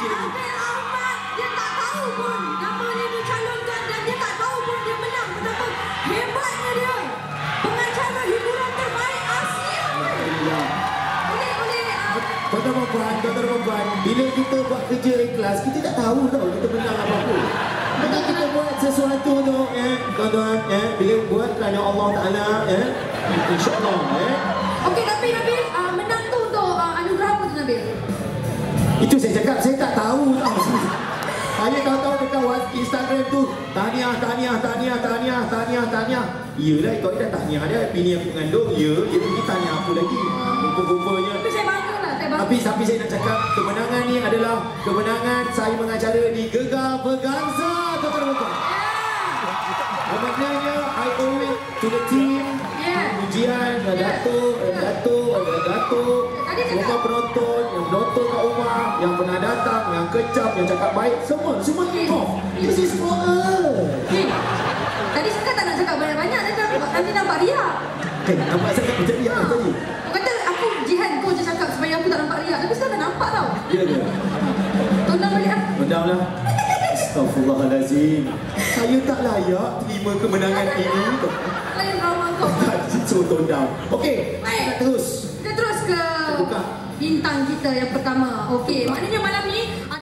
DJ ni. Abel Ahmad, dia tak tahu pun nama dia dicalonkan dan dia tak tahu pun dia menang. Betapa hebatnya dia. Pengacara hiburan terbaik Asia. Boleh. Tuan-tuan, bila kita buat kerja ikhlas, kita tak tahu tau kita menang apa-apa. Bila kita buat sesuatu tu, tuan-tuan, bila buat kerana Allah Ta'ala, insyaAllah, Okey, tapi Nabil, menang tu untuk anugerah apa tu Nabil? itu saya cakap, saya tak tahu tau. Saya tahu-tahu dekat Instagram tu, tahniah. Iyalah, itu dah tahniah dia, bini aku mengandung, dia pergi tahniah aku lagi. Rupa-rupanya. Tapi saya bangga lah, Tapi saya nak cakap, kemenangan ni adalah kemenangan saya mengacara di Gegar Bergangsa, tuan-tuan. Maknanya, I owe it to the team. Ujian, Datuk, semua penonton, yang menonton kat rumah, yang pernah datang, yang kecap, yang cakap baik, semua involved. This is for us. Tadi Saka tak nak cakap banyak-banyak, nanti nampak riak. Nampak saya macam riak tadi. Kata aku Jihan, kau je cakap supaya aku tak nampak riak. Tapi sekarang dah nampak tau. Ya ke? Tondang balik lah. Tondang lah. Astaghfirullahalazim. Saya tak layak terima kemenangan ini. Lain drama kau. So tondang. Okey, kita terus. Kita terus ke bintang kita yang pertama. Okey, maknanya malam ni